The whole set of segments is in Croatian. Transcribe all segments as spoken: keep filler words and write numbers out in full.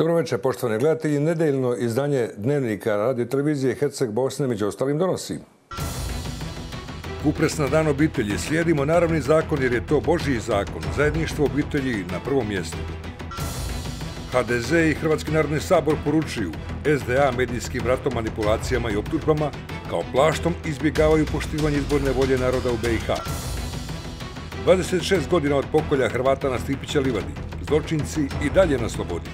Dobro večer, poštovani gledatelji. Nedeljno izdanje dnevnika radio i televizije Herceg Bosne među ostalim donosi. Kupres na dan obitelji. Slijedimo naravni zakon jer je to Božji zakon. Zajedništvo obitelji na prvom mjestu. ha de ze i Hrvatski narodni sabor poručuju es de a medijskim ratom, manipulacijama i optužbama kao plaštom izbjegavaju poštivanje izborne volje naroda u be i ha. dvadeset šest godina od pokolja Hrvata na Stipića livadi. Zločinci i dalje na slobodi.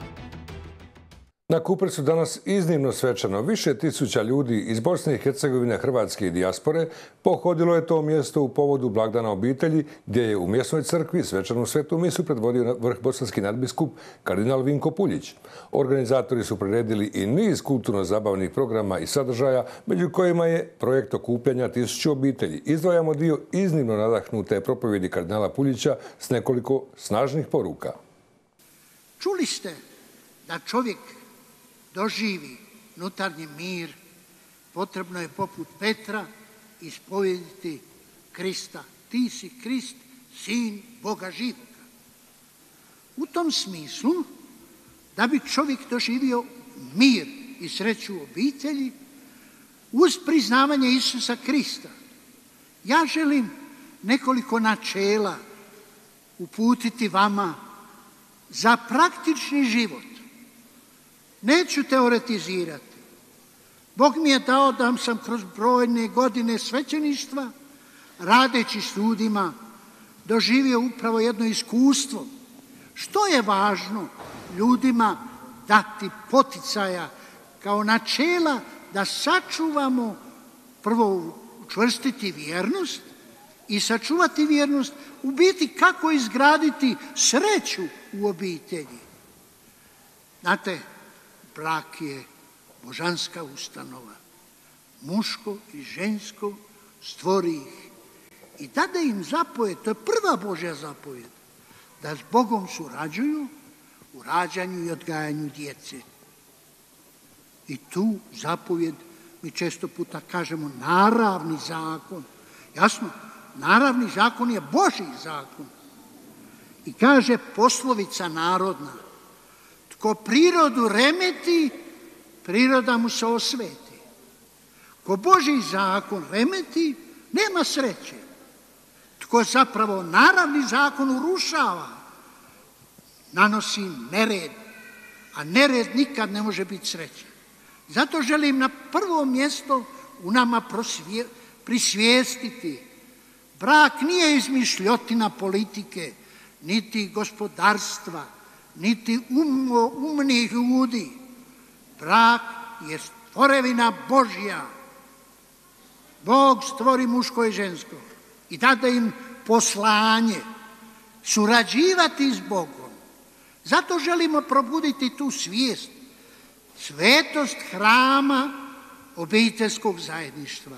Na Kupresu danas iznimno svečano. Više tisuća ljudi iz Bosne i Hercegovine, Hrvatske i dijaspore pohodilo je to mjesto u povodu blagdana obitelji, gdje je u mjesnoj crkvi svečanu svetu misu predvodio vrh bosanski nadbiskup kardinal Vinko Puljić. Organizatori su priredili i niz kulturno-zabavnih programa i sadržaja, među kojima je projekt okupljanja tisuću obitelji. Izdvajamo dio iznimno nadahnute propovjedi kardinala Puljića s nekoliko snažnih poruka. Čuli ste da čovjek doživi unutarnji mir, potrebno je poput Petra ispovjediti Krista. Ti si Krist, sin Boga živoga. U tom smislu, da bi čovjek doživio mir i sreću u obitelji, uz priznavanje Isusa Krista, ja želim nekoliko načela uputiti vama za praktični život. Neću teoretizirati. Bog mi je dao da sam kroz brojne godine svećeništva, radeći s ljudima, doživio upravo jedno iskustvo. Što je važno ljudima dati poticaja kao načela da sačuvamo, prvo učvrstiti vjernost i sačuvati vjernost, u biti kako izgraditi sreću u obitelji. Znate, brak je božanska ustanova. Muško i žensko stvori ih i dade im zapovjed, to je prva Božja zapovjed, da s Bogom surađuju u rađanju i odgajanju djece. I tu zapovjed, mi često puta kažemo, naravni zakon. Jasno, naravni zakon je Božji zakon. I kaže poslovica narodna: ko prirodu remeti, priroda mu se osveti. Ko Božji zakon remeti, nema sreće. Tko zapravo naravni zakon urušava, nanosi nered, a nered nikad ne može biti sreće. Zato želim na prvo mjesto u nama prosvje, prisvijestiti: brak nije izmišljotina politike, niti gospodarstva, niti umno, umnih ljudi. Brak je stvorevina Božja. Bog stvori muško i žensko i dade im poslanje surađivati s Bogom. Zato želimo probuditi tu svijest, svetost hrama obiteljskog zajedništva.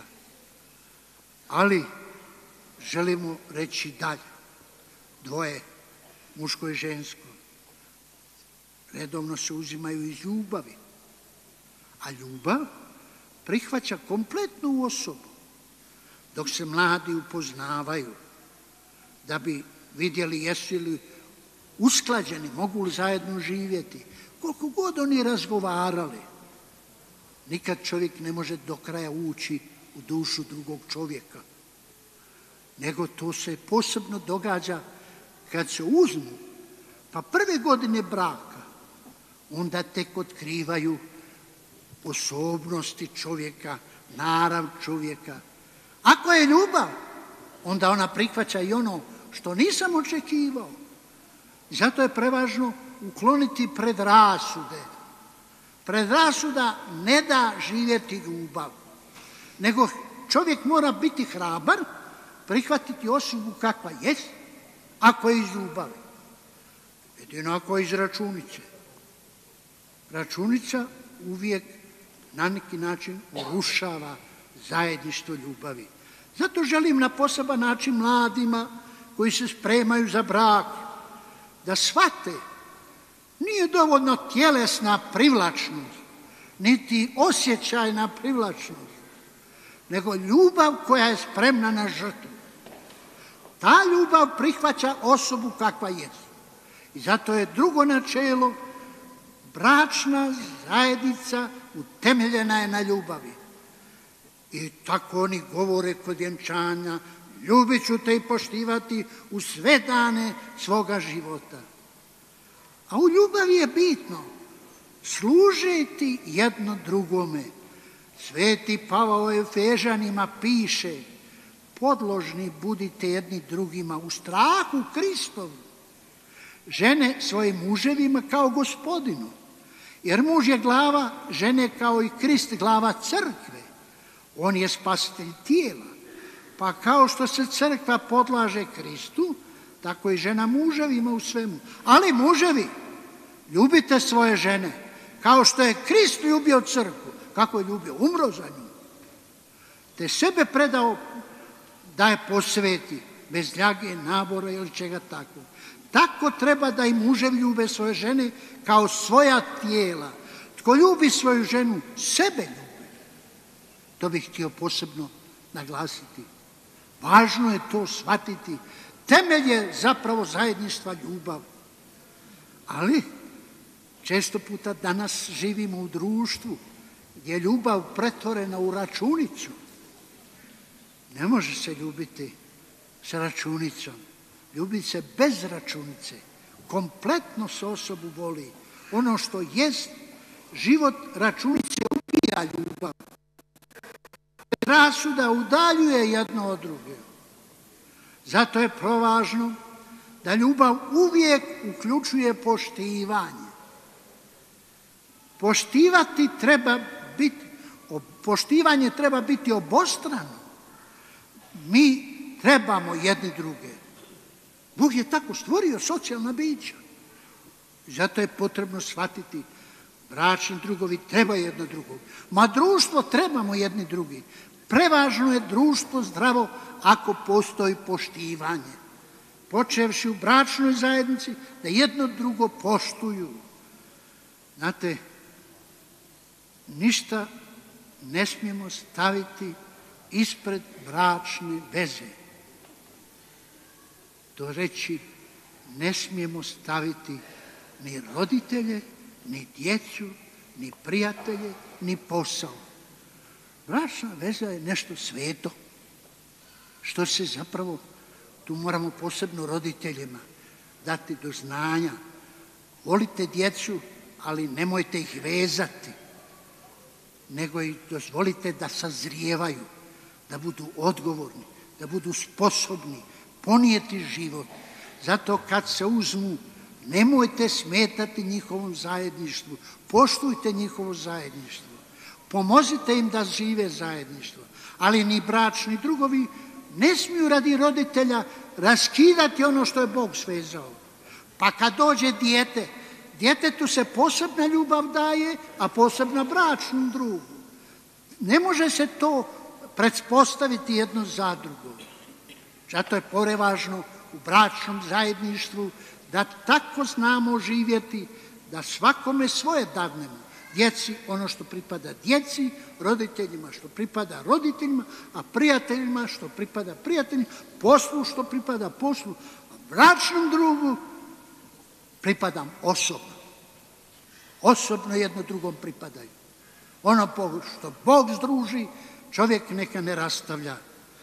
Ali želimo reći dalje. Dvoje, muško i žensko, redovno se uzimaju iz ljubavi. A ljubav prihvaća kompletnu osobu. Dok se mladi upoznavaju, da bi vidjeli jesu li usklađeni, mogu li zajedno živjeti, koliko god oni razgovarali, nikad čovjek ne može do kraja ući u dušu drugog čovjeka. Nego to se posebno događa kad se uzmu, pa prve godine braka, onda tek otkrivaju osobnosti čovjeka, narav čovjeka. Ako je ljubav, onda ona prihvaća i ono što nisam očekivao. Zato je prevažno ukloniti predrasude. Predrasuda ne da živjeti ljubav, nego čovjek mora biti hrabar, prihvatiti osobu kakva jest, ako je iz ljubavi. Jedino ako je iz računice. Računica uvijek na neki način urušava zajedništvo ljubavi. Zato želim na poseban način mladima koji se spremaju za brak da shvate, nije dovoljno tjelesna privlačnost, niti osjećajna privlačnost, nego ljubav koja je spremna na žrtvu. Ta ljubav prihvaća osobu kakva jest. I zato je drugo načelo bračna zajednica utemeljena je na ljubavi. I tako oni govore kod vjenčanja, ljubit ću te i poštivati u sve dane svoga života. A u ljubavi je bitno služiti jedno drugome. Sveti Pavao Efežanima piše, podložni budite jedni drugima u strahu Kristovu. Žene svojim muževima kao Gospodinu, jer muž je glava žene kao i Krist glava crkve. On je spasitelj tijela. Pa kao što se crkva podlaže Kristu, tako i žena muževima u svemu. Ali muževi, ljubite svoje žene, kao što je Krist ljubio crkvu. Kako je ljubio? Umro za nju. Te sebe predao da je posveti, bez ljage, nabora ili čega takvog. Tako treba da i muževi ljube svoje žene kao svoja tijela. Tko ljubi svoju ženu, sebe ljubi. To bih htio posebno naglasiti. Važno je to shvatiti. Temelj je zapravo zajedništva ljubav. Ali često puta danas živimo u društvu gdje je ljubav pretvorena u računicu. Ne može se ljubiti sa računicom. Ljubi se bez računice. Kompletno se osobu voli. Ono što jest, život računice ubija ljubav. Rasuda udaljuje jedno od druge. Zato je provažno da ljubav uvijek uključuje poštivanje. Poštivati treba biti, poštivanje treba biti obostrano. Mi trebamo jedni druge. Bog je tako stvorio socijalna bića. Zato je potrebno shvatiti, bračni drugovi trebaju jedno drugog. Ma društvo trebamo jedni drugi. Prevažno je društvo zdravo ako postoji poštivanje. Počevši u bračnoj zajednici da jedno drugo poštuju. Znate, ništa ne smijemo staviti ispred bračne veze. To reći, ne smijemo staviti ni roditelje, ni djecu, ni prijatelje, ni posao. Bračna veza je nešto sveto, što se zapravo, tu moramo posebno roditeljima dati do znanja. Volite djecu, ali nemojte ih vezati, nego ih dozvolite da sazrijevaju, da budu odgovorni, da budu sposobni ponijeti život. Zato kad se uzmu, nemojte smetati njihovom zajedništvu, poštujte njihovo zajedništvo, pomozite im da žive zajedništvo, ali ni bračni drugovi ne smiju radi roditelja raskidati ono što je Bog svezao. Pa kad dođe dijete, djetetu se posebna ljubav daje, a posebna bračnom drugu. Ne može se to pretpostaviti jedno za drugo. Zato je prevažno u bračnom zajedništvu da tako znamo živjeti, da svakome svoje dadnemo. Djeci ono što pripada djeci, roditeljima što pripada roditeljima, a prijateljima što pripada prijateljima, poslu što pripada poslu, a bračnom drugu pripadam osobno. Osobno jedno drugom pripadaju. Ono što Bog združi, čovjek neka ne rastavlja.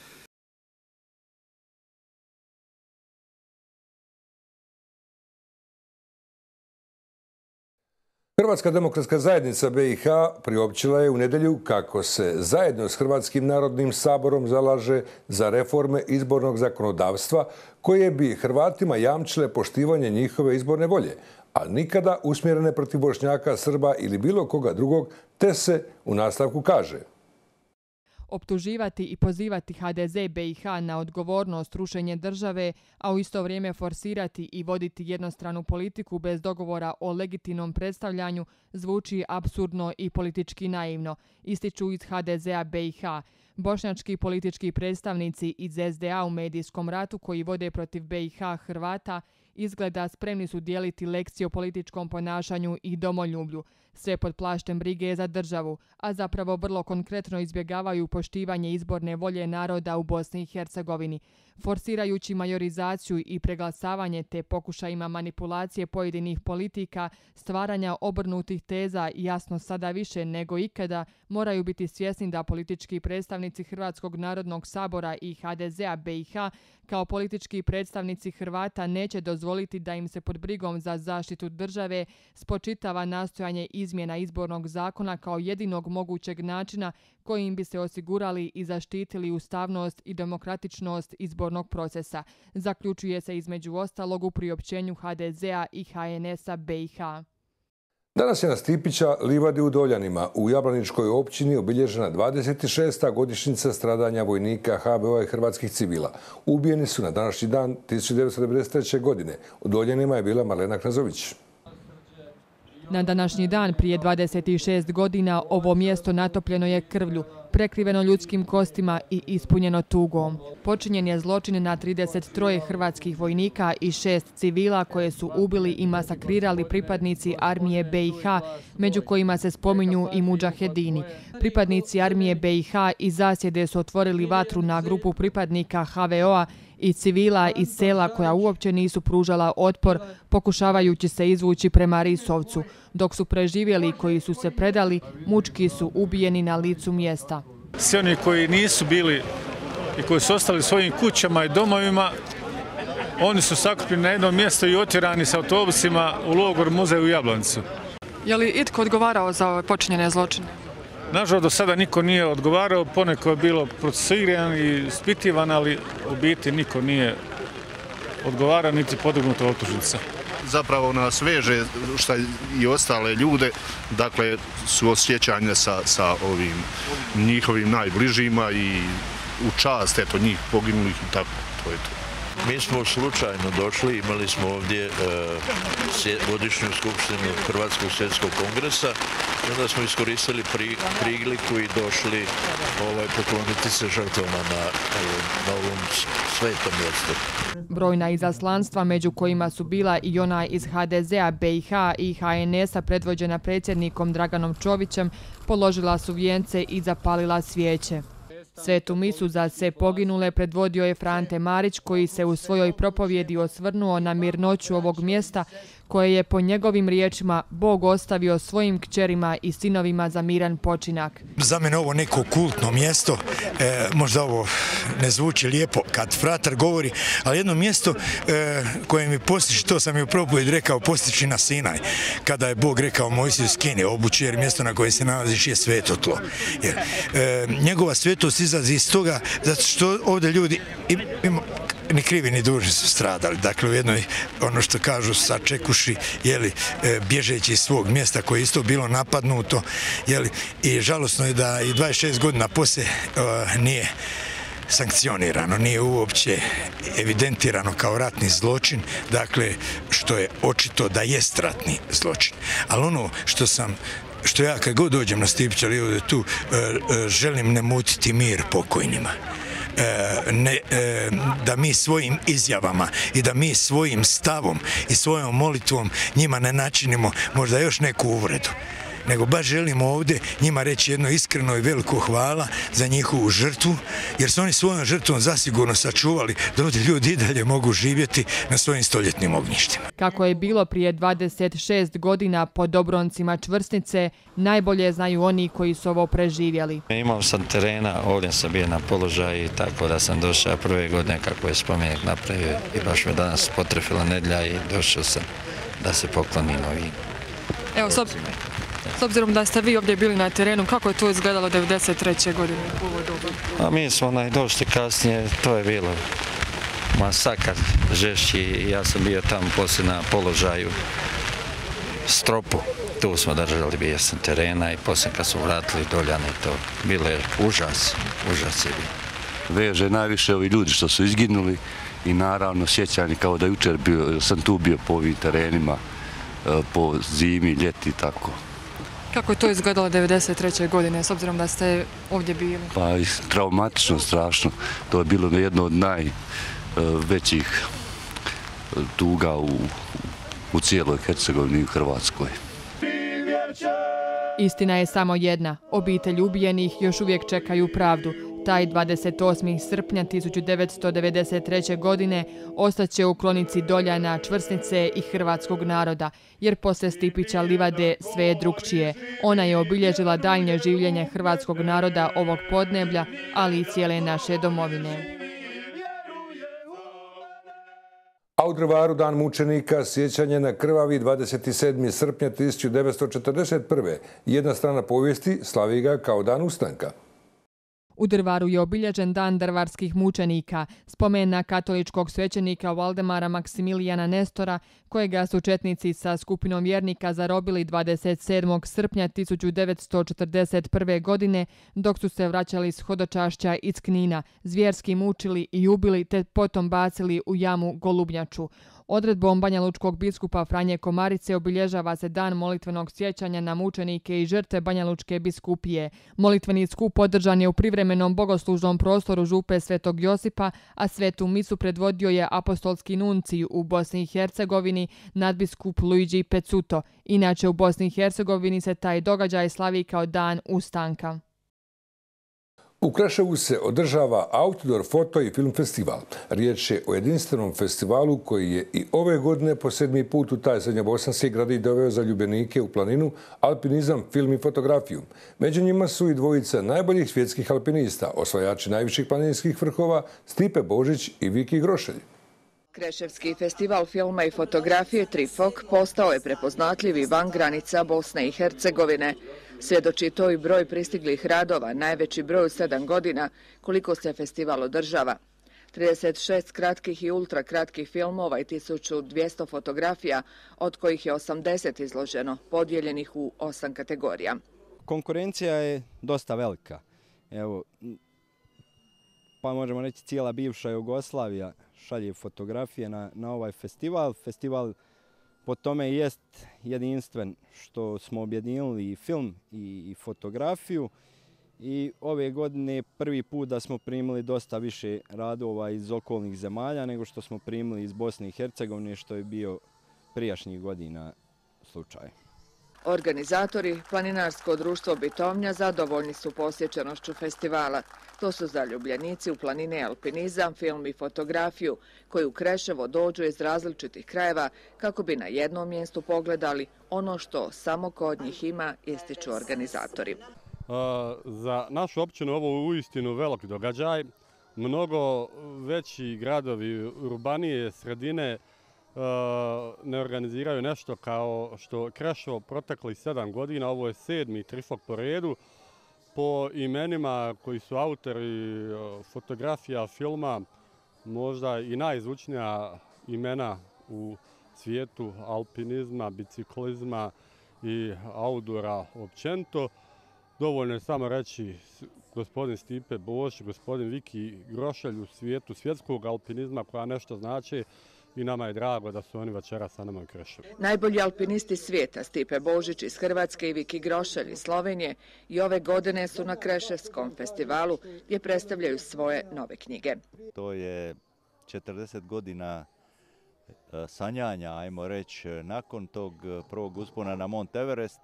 Hrvatska demokratska zajednica be i ha priopćila je u nedjelju kako se zajedno s Hrvatskim narodnim saborom zalaže za reforme izbornog zakonodavstva koje bi Hrvatima jamčile poštivanje njihove izborne volje, a nikada usmjerene protiv Bošnjaka, Srba ili bilo koga drugog, te se u nastavku kaže: optuživati i pozivati ha de ze be i ha na odgovornost rušenje države, a u isto vrijeme forsirati i voditi jednostranu politiku bez dogovora o legitimnom predstavljanju zvuči apsurdno i politički naivno, ističu iz ha de zea be i ha. Bošnjački politički predstavnici iz es de a u medijskom ratu koji vode protiv be i ha Hrvata izgleda spremni su dijeliti lekcije o političkom ponašanju i domoljublju, sve pod plaštem brige za državu, a zapravo vrlo konkretno izbjegavaju poštivanje izborne volje naroda u Bosni i Hercegovini, forsirajući majorizaciju i preglasavanje te pokušajima manipulacije pojedinih politika, stvaranja obrnutih teza jasno sada više nego ikada moraju biti svjesni da politički predstavnici Hrvatskog narodnog sabora i H D Z-a B i H kao politički predstavnici Hrvata neće dozvoliti da im se pod brigom za zaštitu države spočitava nastojanje izmjena izbornog zakona kao jedinog mogućeg načina kojim bi se osigurali i zaštitili ustavnost i demokratičnost izbornog procesa, zaključuje se između ostalog u priopćenju H D Z-a i H N S-a B i H. Danas je na Stipića livadi u Doljanima u Jablaničkoj općini obilježena dvadeset šesta godišnjica stradanja vojnika H V O-a i hrvatskih civila. Ubijeni su na današnji dan tisuću devetsto devedeset treće. godine. U Doljanima je bila Marlena Knazović. Na današnji dan prije dvadeset šest godina ovo mjesto natopljeno je krvlju, prekriveno ljudskim kostima i ispunjeno tugom. Počinjen je zločin na trideset tri hrvatskih vojnika i šest civila koje su ubili i masakrirali pripadnici armije B i H, među kojima se spominju i mudžahedini. Pripadnici armije B i H iz zasjede su otvorili vatru na grupu pripadnika H V O-a i civila iz sela koja uopće nisu pružala otpor, pokušavajući se izvući prema Risovcu, dok su preživjeli koji su se predali, mučki su ubijeni na licu mjesta. Svi oni koji nisu bili i koji su ostali svojim kućama i domovima, oni su sakupljeni na jedno mjesto i otjerani sa autobusima u logor muzej u Jablanicu. Je li itko odgovarao za ove počinjene zločine? Nažalost, do sada niko nije odgovarao, poneko je bilo procesiran i ispitivan, ali u biti niko nije odgovarao niti podignuta optužnica. Zapravo nas veže šta i ostale ljude, dakle su osjećanja sa, sa ovim njihovim najbližima i u čast eto njih poginulih i tako, to je to. Mi smo slučajno došli, imali smo ovdje e, godišnju skupštinu Hrvatskog svjetskog kongresa i onda smo iskoristili pri, priliku i došli ovaj, pokloniti se žrtvama na, na ovom svetom mjestu. Brojna izaslanstva, među kojima su bila i ona iz H D Z-a B i H i H N S-a predvođena predsjednikom Draganom Čovićem, položila su vijence i zapalila svijeće. Svetu misu za sve poginule predvodio je Frante Marić, koji se u svojoj propovjedi osvrnuo na mirnoću ovog mjesta koje je po njegovim riječima Bog ostavio svojim kćerima i sinovima za miran počinak. Za mene ovo neko kultno mjesto, e, možda ovo ne zvuči lijepo kad fratar govori, ali jedno mjesto e, koje mi postiče, to sam i u propovjedi rekao, postiči na Sinaj, kada je Bog rekao Mojsiju skini obuću, jer mjesto na koje se nalaziš je sveto tlo. Jer, e, njegova svetost izlazi iz toga zato što ovdje ljudi ima, ni krivi ni dužni su stradali. Dakle, u jednoj, ono što kažu, sačekuši, jeli, bježeći iz svog mjesta koje je isto bilo napadnuto, jeli, i žalosno je da i dvadeset šest godina poslije uh, nije sankcionirano, nije uopće evidentirano kao ratni zločin, dakle, što je očito da jest ratni zločin. Ali ono što sam što ja kad god dođem na Stipića ili ovdje tu, želim ne mutiti mir pokojnima. Ne, da mi svojim izjavama i da mi svojim stavom i svojom molitvom njima ne načinimo možda još neku uvredu, nego baš želimo ovdje njima reći jedno iskreno i veliko hvala za njihovu žrtvu, jer su oni svojom žrtvom zasigurno sačuvali da ovdje ljudi i dalje mogu živjeti na svojim stoljetnim ognjištima. Kako je bilo prije dvadeset šest godina pod obroncima Čvrsnice, najbolje znaju oni koji su ovo preživjeli. Imao sam terena, ovdje sam bio na položaju, tako da sam došao prve godine kako je spomenik napravio i baš me danas potrefila nedjelja i došao sam da se poklonim ovim. Evo, sob... S obzirom da ste vi ovdje bili na terenu, kako je to izgledalo devedeset treće godine? A mi smo došli kasnije, to je bilo masakar žešći. Ja sam bio tamo poslije na položaju Stropu. Tu smo držali, bio sam terena i poslije kad su vratili Doljane, to bilo je užas, užas je bio. Veže najviše ovi ljudi što su izginuli i naravno sjećanje kao da jučer bio, sam tu bio po ovim terenima, po zimi, ljeti i tako. Kako je to izgledalo devedeset treće godine, s obzirom da ste ovdje bili? Pa traumatično, strašno. To je bilo jedno od najvećih tuga u, u cijeloj Hercegovini i u Hrvatskoj. Istina je samo jedna. Obitelj ubijenih još uvijek čekaju pravdu. Taj dvadeset osmog srpnja tisuću devetsto devedeset treće. godine ostaće u kronici Doljana, Čvrsnice i hrvatskog naroda, jer posle Stipića livade sve je drukčije. Ona je obilježila daljnje življenje hrvatskog naroda ovog podneblja, ali i cijele naše domovine. A u Drvaru dan mučenika, sjećanje na krvavi dvadeset sedmog srpnja tisuću devetsto četrdeset prve. Jedna strana povijesti slavi ga kao dan ustanka. U Drvaru je obilježen dan drvarskih mučenika, spomen na katoličkog svećenika Valdemara Maksimilijana Nestora, kojega su četnici sa skupinom vjernika zarobili dvadeset sedmog srpnja tisuću devetsto četrdeset prve. godine, dok su se vraćali s hodočašća iz Knina, zvjerski mučili i ubili te potom bacili u jamu Golubnjaču. Odredbom banjalučkog biskupa Franje Komarice obilježava se dan molitvenog sjećanja na mučenike i žrtve Banjalučke biskupije. Molitveni skup održan je u privremenom bogoslužnom prostoru župe Svetog Josipa, a svetu misu predvodio je apostolski nuncij u Bosni i Hercegovini nadbiskup Luigi Pezzuto. Inače u Bosni i Hercegovini se taj događaj slavi kao dan ustanka. U Kreševu se održava Outdoor foto i film festival. Riječ je o jedinstvenom festivalu koji je i ove godine po sedmi put u taj srednjobosanski grad i doveo zaljubljenike u planinu, alpinizam, film i fotografiju. Među njima su i dvojica najboljih svjetskih alpinista, osvajači najviših planinskih vrhova Stipe Božić i Viki Grošelj. Kreševski festival filma i fotografije Trifok postao je prepoznatljiv i van granica Bosne i Hercegovine. Svjedoči to i broj pristiglih radova, najveći broj u sedam godina, koliko se festival održava. trideset šest kratkih i ultrakratkih filmova i tisuću dvjesto fotografija, od kojih je osamdeset izloženo, podijeljenih u osam kategorija. Konkurencija je dosta velika. Evo, pa možemo reći cijela bivša Jugoslavija šalje fotografije na, na ovaj festival. Festival po tome jest jedinstven što smo objedinili i film i, i fotografiju. I ove godine prvi put da smo primili dosta više radova iz okolnih zemalja nego što smo primili iz Bosne i Hercegovine, što je bio prijašnjih godina slučaj. Organizatori, Planinarsko društvo Bitovnja, zadovoljni su posjećenošću festivala. To su zaljubljenici u planine i alpinizam, film i fotografiju, koji u Kreševo dođu iz različitih krajeva kako bi na jednom mjestu pogledali ono što samo kod njih ima, ističu organizatori. Za našu općinu ovo je uistinu velik događaj. Mnogo veći gradovi, urbanije sredine ne organiziraju nešto kao što Kreševo proteklih sedam godina. Ovo je sedmi Trifok po redu. Po imenima koji su autori fotografija, filma, možda i najzvučnija imena u svijetu alpinizma, biciklizma i outdoora općenito. Dovoljno je samo reći gospodin Stipe Božić, gospodin Viki Grošelj u svijetu svjetskog alpinizma koja nešto znači i nama je drago da su oni večeras sa nama u Kreševu. Najbolji alpinisti svijeta Stipe Božić iz Hrvatske i Viki Grošelj iz Slovenije i ove godine su na Kreševskom festivalu gdje predstavljaju svoje nove knjige. To je četrdeset godina sanjanja, ajmo reći, nakon tog prvog uspona na Mont Everest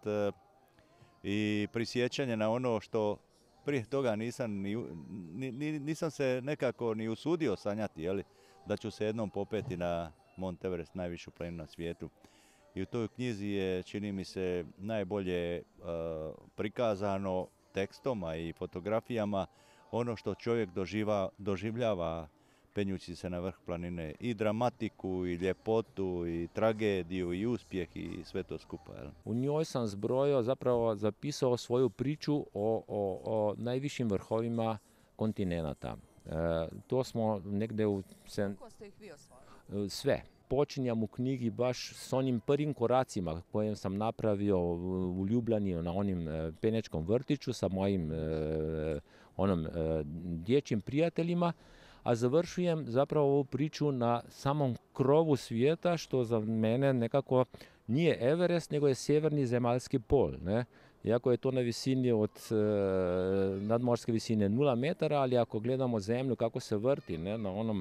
i prisjećanje na ono što prije toga nisam, ni, ni, nisam se nekako ni usudio sanjati, jeli, da ću se jednom popeti na Mont Everest, najvišu planinu na svijetu. I u toj knjizi je, čini mi se, najbolje uh, prikazano tekstom i fotografijama ono što čovjek doživa, doživljava penjući se na vrh planine. I dramatiku, i ljepotu, i tragediju, i uspjeh, i sve to skupa. Jel? U njoj sam zbrojio, zapravo zapisao svoju priču o, o, o najvišim vrhovima kontinenta. E, to smo negde u... Sen... Kako ste ih vi osvojili? Sve. Počinjam u knjigi baš s onim prvim koracima koje sam napravio u Ljubljani na onim e, penečkom vrtiću sa mojim e, onom e, dječjim prijateljima, a završujem zapravo ovu priču na samom krovu svijeta, što za mene nekako nije Everest, nego je sjeverni zemaljski pol, ne? Iako je to na visini od e, nadmorske visine nula metara, ali ako gledamo zemlju kako se vrti, ne, na onom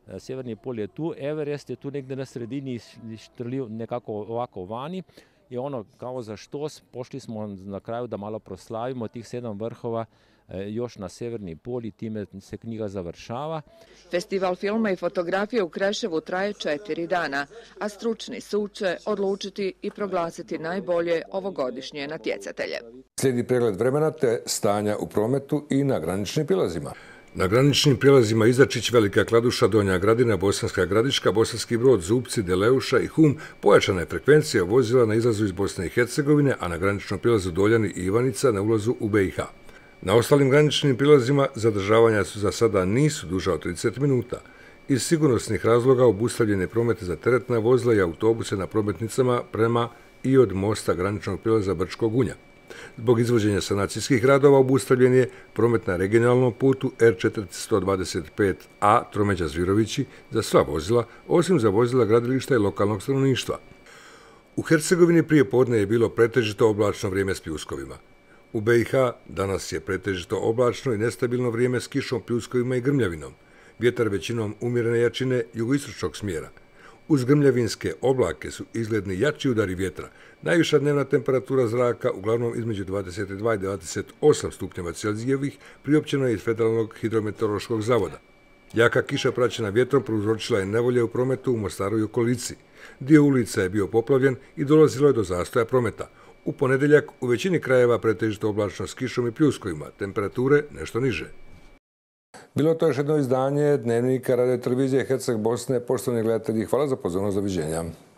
Sjeverni pol je tu, Everest je tu negdje na sredini štrljiv nekako ovako vani i ono kao za štos pošli smo na kraju da malo proslavimo tih sedam vrhova još na severni pol i time se knjiga završava. Festival filma i fotografije u Kreševu traje četiri dana, a stručni sud će odlučiti i proglasiti najbolje ovogodišnje natjecatelje. Slijedi pregled vremena te stanja u prometu i na graničnim prilazima. Na graničnim prijelazima Izačić, Velika Kladuša, Donja Gradina, Bosanska Gradiška, Bosanski Brod, Zupci, Deleuša i Hum pojačana je frekvencija vozila na izlazu iz Bosne i Hercegovine, a na graničnom prilazu Doljani i Ivanica na ulazu u B i H. Na ostalim graničnim prilazima zadržavanja su za sada nisu duža od trideset minuta. Iz sigurnosnih razloga obustavljen je promet za teretna vozila i autobuse na prometnicama prema i od mosta graničnog prilaza Brčko Gunja. Zbog izvođenja sanacijskih radova obustavljen je promet na regionalnom putu R četiristo dvadeset pet A Tromeđa Zvirovići za sva vozila, osim za vozila gradilišta i lokalnog stanovništva. U Hercegovini prije podne je bilo pretežito oblačno vrijeme s pljuskovima. U B i H danas je pretežito oblačno i nestabilno vrijeme s kišom, pljuskovima i grmljavinom. Vjetar većinom umjerene jačine jugoistočnog smjera. Uz grmljavinske oblake su izgledni jači udari vjetra. Najviša dnevna temperatura zraka, uglavnom između dvadeset dva i dvadeset osam stupnjeva Celzijevih, priopćeno je iz Federalnog hidrometeorološkog zavoda. Jaka kiša praćena vjetrom prouzročila je nevolje u prometu u Mostaru i okolici. Dio ulica je bio poplavljen i dolazilo je do zastoja prometa. U ponedeljak u većini krajeva pretežito oblačno s kišom i pljuskovima, temperature nešto niže. Bilo to još jedno izdanje Dnevnika Radio televizije Herceg Bosne. Poštovani gledatelji, hvala za pozornost, doviđenja.